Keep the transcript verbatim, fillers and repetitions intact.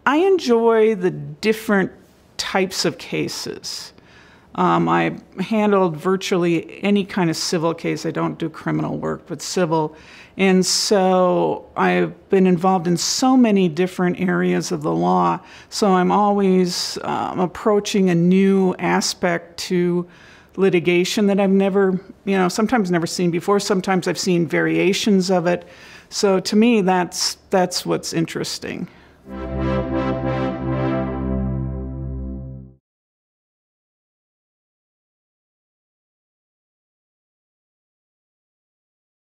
I enjoy the different types of cases. Um, I handled virtually any kind of civil case. I don't do criminal work, but civil. And so I've been involved in so many different areas of the law. So I'm always um, approaching a new aspect to litigation that I've never, you know, sometimes never seen before. Sometimes I've seen variations of it. So to me, that's, that's what's interesting.